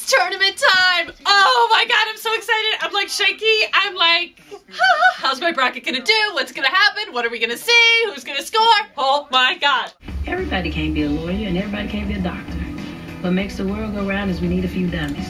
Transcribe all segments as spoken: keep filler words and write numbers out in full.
It's tournament time. Oh my God, I'm so excited. I'm like shaky. I'm like, ah, how's my bracket gonna do? What's gonna happen? What are we gonna see? Who's gonna score? Oh my God. Everybody can't be a lawyer and everybody can't be a doctor. What makes the world go round is we need a few dummies.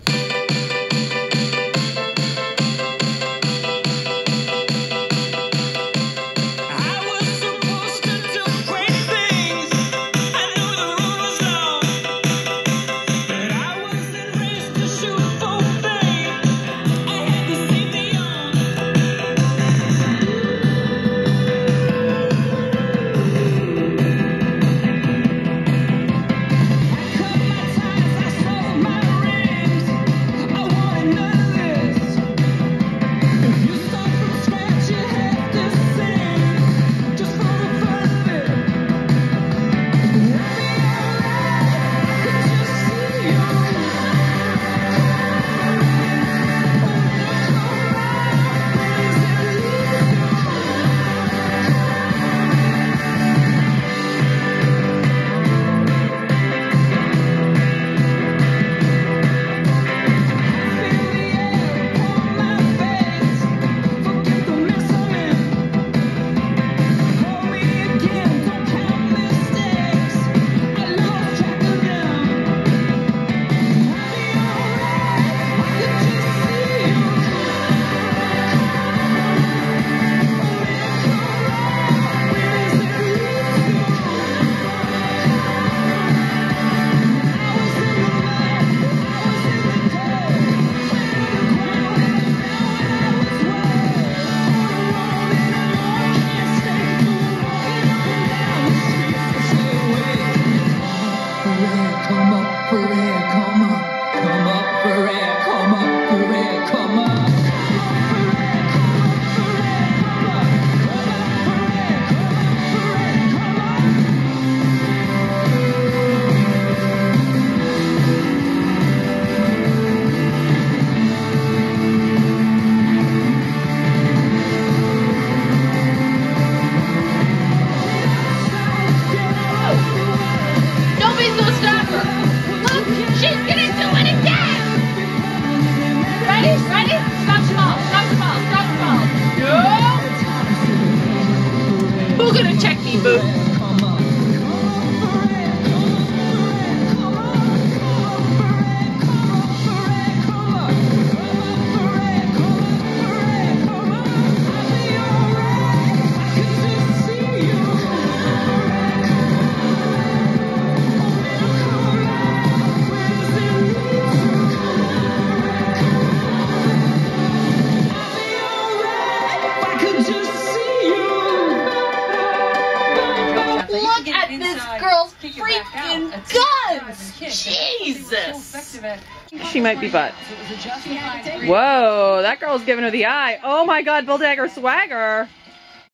Jesus! She might be butt. Whoa, that girl's giving her the eye. Oh my God, Bull Dagger swagger.